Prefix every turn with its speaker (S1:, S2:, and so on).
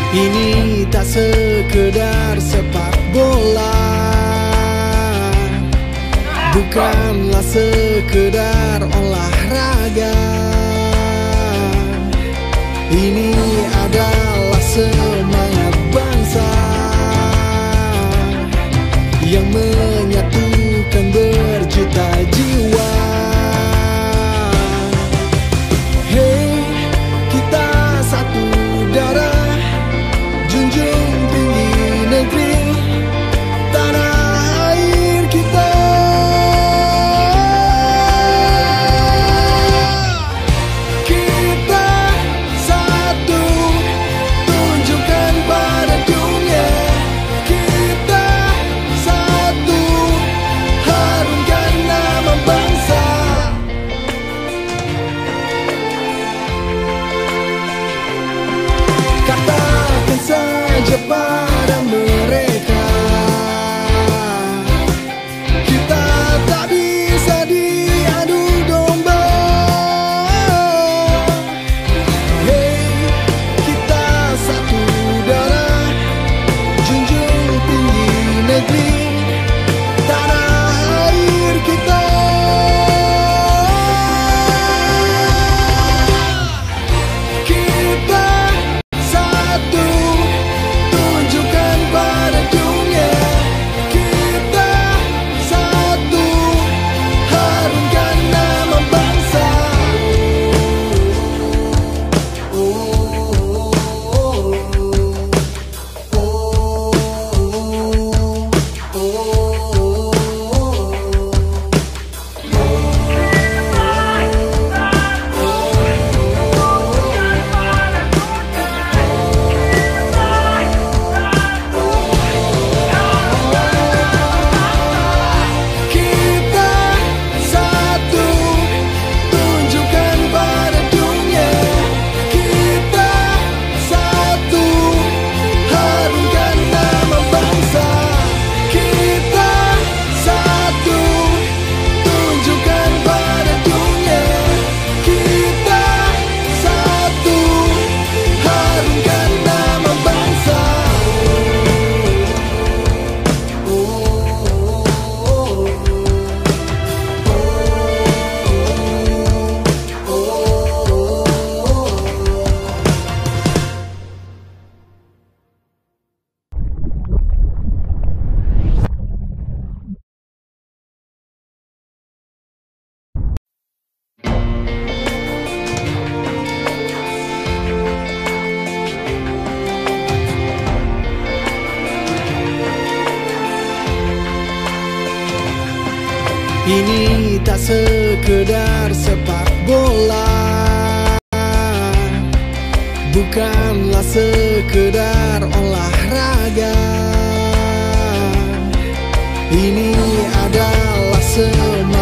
S1: Ini tak sekedar sepak bola, bukanlah sekedar olahraga. Ini adalah semangat bangsa yang menyatukan berjuta jiwa. Hey, kita satu darah, junjung tinggi negeri tanah air kita. Kita satu, tunjukkan pada dunia. Kita satu, harumkan nama bangsa. Katakan saja pada mereka, kita tak bisa diadu domba. Hey, kita satu darah, junjung tinggi negeri tanah air kita. Kita satu, tunjukkan pada dunia. Kita satu, harumkan nama bangsa. Kita satu, tunjukkan pada dunia. Kita satu, harumkan nama bangsa. Kita satu, tunjukkan pada dunia. Kita satu, harumkan nama bangsa. Ini tak sekedar sepak bola, bukanlah sekedar olahraga. Ini adalah semangat